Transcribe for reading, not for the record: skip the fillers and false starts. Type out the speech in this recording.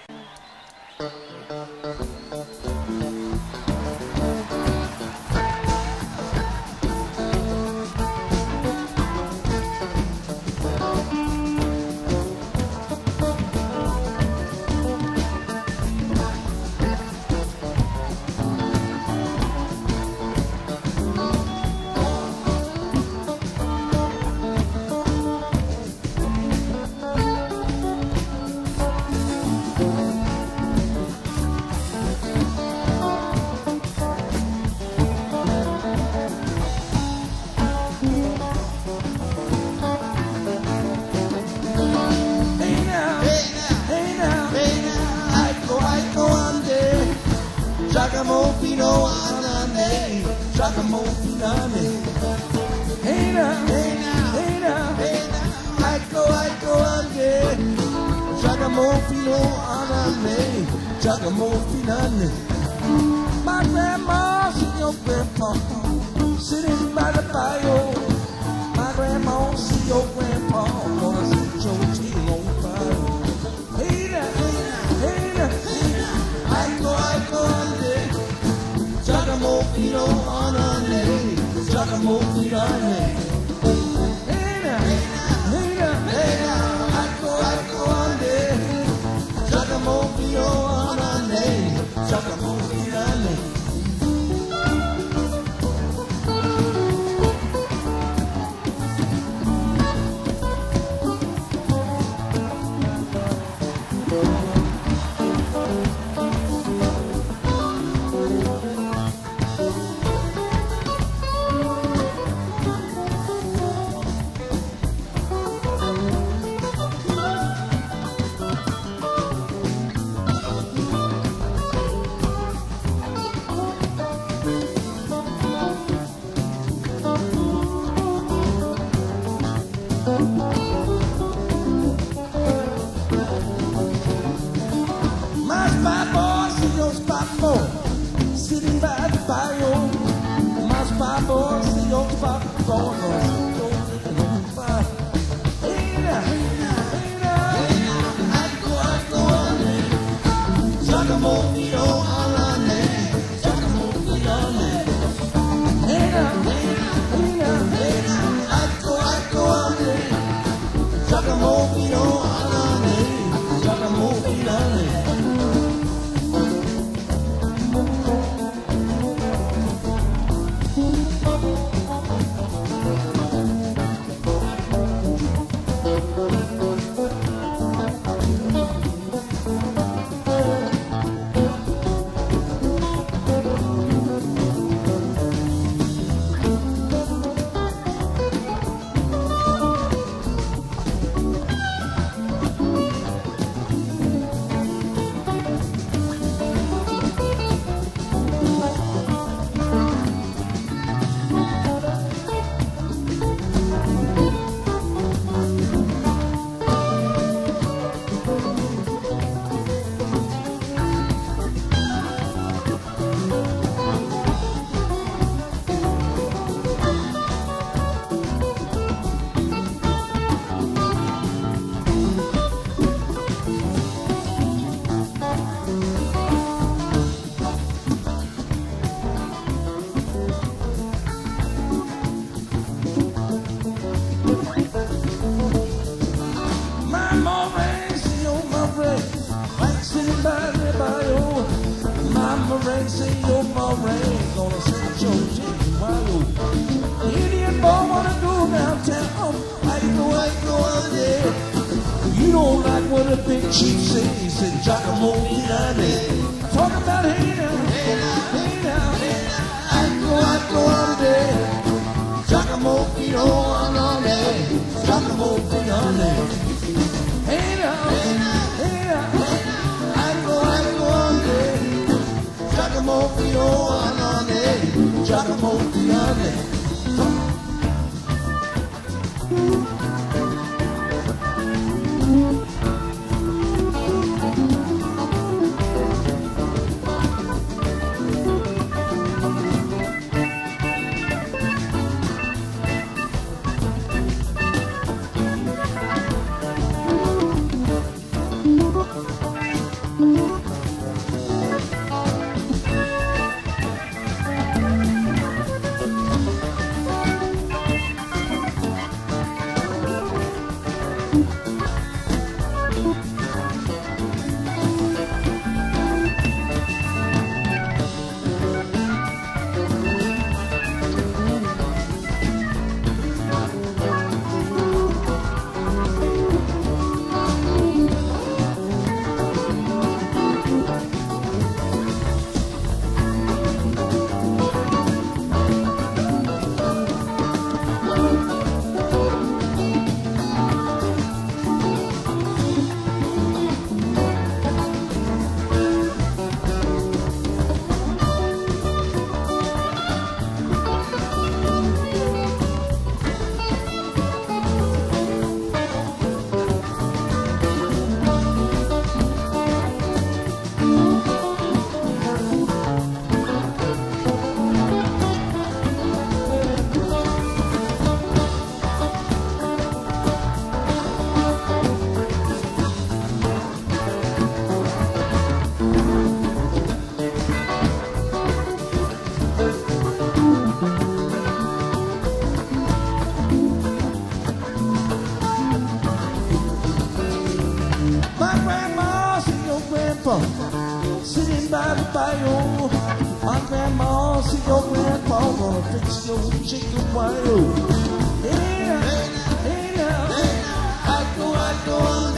My grandma, see your grandpa sitting by the fire. My grandma, see your grandpa gonna set your tail on fire. Hey now, hey now, hey now, I go under. Chagamofino on under, Chagamofino. Hey now, hey now, hey now, I go under. Chagamofino on under, Chagamofino. Sitting by the fire, my spy boy, see your spot going on the fire. Hey now, hey now, hey now, I go on there. Chagamofino on there, Chagamofino. Hey now, hey now, hey now, hey now, I go on there. Chagamofino on there, Chagamofino. Say your rain gonna set your chicken wild. Indian boy wanna go downtown. I go out there. You don't like what a big chief says. He said, Giacomo, talk about hey now, hey now, hey now, hey now. I go out there. Giacomo, on there. Giacomo, on there. Hey now, hey now, hey now. I go on there. Giacomo, on there. Giacomo, on there. Sitting by the bayou, my grandma see your grandpa gonna fix your chicken wire. Hey now, hey now, I go.